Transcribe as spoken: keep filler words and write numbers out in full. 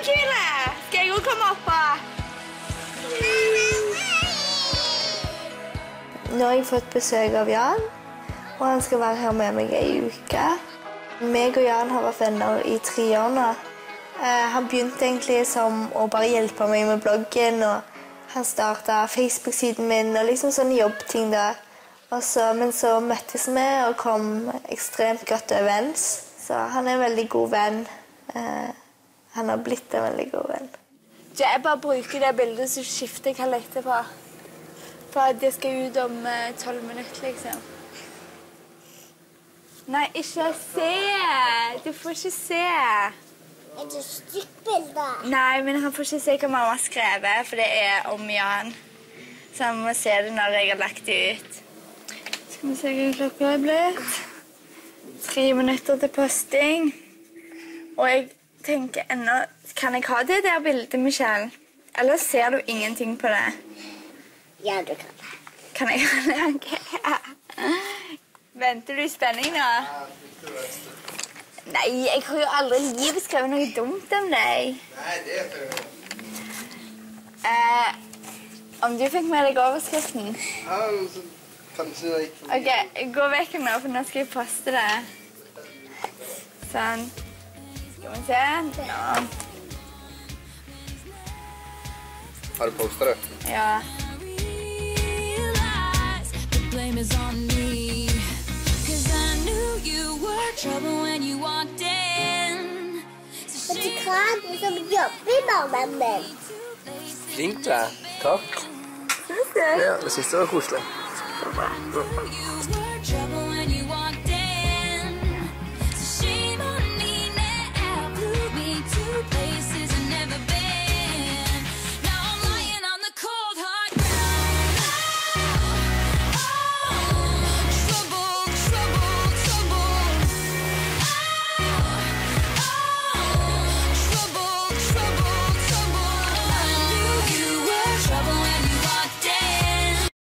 kule! Skal jeg også komme opp og... Nå har jeg fått besøk av Jan, og han skal være her med meg i uke. Meg og Jan har vært venner i tre år nå. Eh, han begynte egentlig som å bare hjelpe meg med bloggen, og han startet Facebook-siden min og liksom sånne jobbting da. Så, men så møttes vi og kom ekstremt godt overens. Så han er en veldig god venn. Eh, han har blitt en veldig god venn. Jeg bare bruker det bildet, så skifter jeg hva jeg leter på. For at det skal ut om tolv minutter, liksom. Nei, ikke se! Du får ikke se. Er det stygt bilde? Nei, men han får ikke se hva mamma har skrevet, for det er om Jan. Så han må se det når jeg har lagt det ut. Skal vi se hva klokka er blitt. Tre minutter til posting. Og jeg tenker ennå, kan jeg ha det der bildet, Michelle? Eller ser du ingenting på det? Ja, du kan det. Kan jeg ha det? Ok. Venter du i spenning nå? Nei, jeg har jo aldri i livet skrevet noe dumt om deg. Nei, det er for... Eh, om du fikk med deg overskriften? Ja, så kanskje jeg gikk for... Ok, gå vekk nå, for nå skal jeg poste det. Sånn. Skal vi se? Nå. Har du postet det? Ja. Vet du hva? Du som jobber i barmen min. Flink du er. Takk. Synes du? Ja, det synes jeg var koselig. Så bra.